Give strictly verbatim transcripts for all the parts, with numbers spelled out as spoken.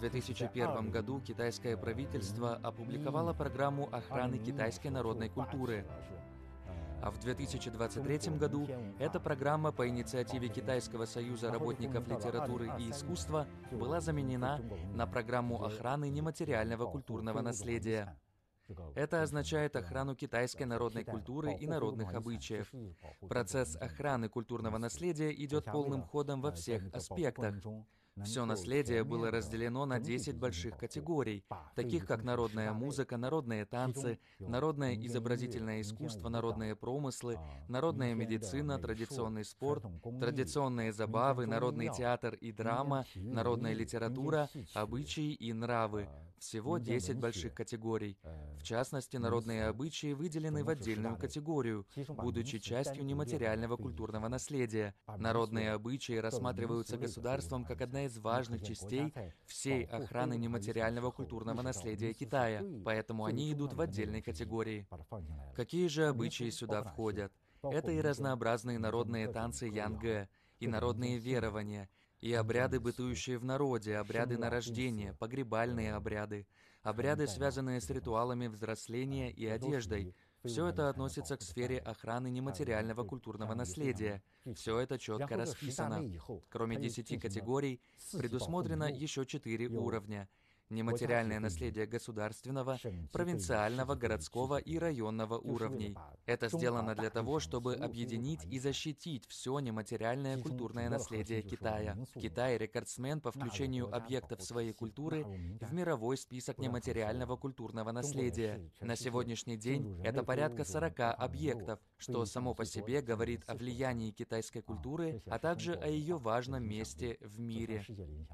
две тысячи первом году китайское правительство опубликовало программу охраны китайской народной культуры. А в две тысячи двадцать третьем году эта программа по инициативе Китайского союза работников литературы и искусства была заменена на программу охраны нематериального культурного наследия. Это означает охрану китайской народной культуры и народных обычаев. Процесс охраны культурного наследия идет полным ходом во всех аспектах. Все наследие было разделено на десять больших категорий, таких как народная музыка, народные танцы, народное изобразительное искусство, народные промыслы, народная медицина, традиционный спорт, традиционные забавы, народный театр и драма, народная литература, обычаи и нравы. Всего десять больших категорий. В частности, народные обычаи выделены в отдельную категорию, будучи частью нематериального культурного наследия. Народные обычаи рассматриваются государством как одна из важных частей всей охраны нематериального культурного наследия Китая, поэтому они идут в отдельной категории. Какие же обычаи сюда входят? Это и разнообразные народные танцы янгэ, и народные верования, и обряды, бытующие в народе, обряды на рождение, погребальные обряды, обряды, связанные с ритуалами взросления и одеждой. Все это относится к сфере охраны нематериального культурного наследия. Все это четко расписано. Кроме десяти категорий, предусмотрено еще четыре уровня. Нематериальное наследие государственного, провинциального, городского и районного уровней. Это сделано для того, чтобы объединить и защитить все нематериальное культурное наследие Китая. Китай – рекордсмен по включению объектов своей культуры в мировой список нематериального культурного наследия. На сегодняшний день это порядка сорока объектов, что само по себе говорит о влиянии китайской культуры, а также о ее важном месте в мире.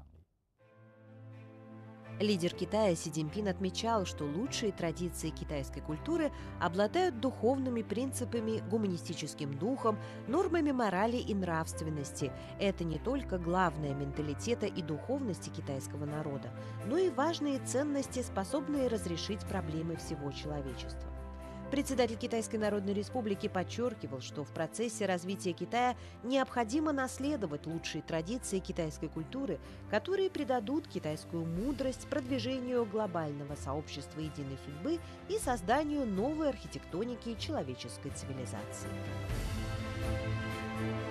Лидер Китая Си Цзиньпин отмечал, что лучшие традиции китайской культуры обладают духовными принципами, гуманистическим духом, нормами морали и нравственности. Это не только главное менталитета и духовности китайского народа, но и важные ценности, способные разрешить проблемы всего человечества. Председатель Китайской Народной Республики подчеркивал, что в процессе развития Китая необходимо наследовать лучшие традиции китайской культуры, которые придадут китайскую мудрость продвижению глобального сообщества единой судьбы и созданию новой архитектоники человеческой цивилизации.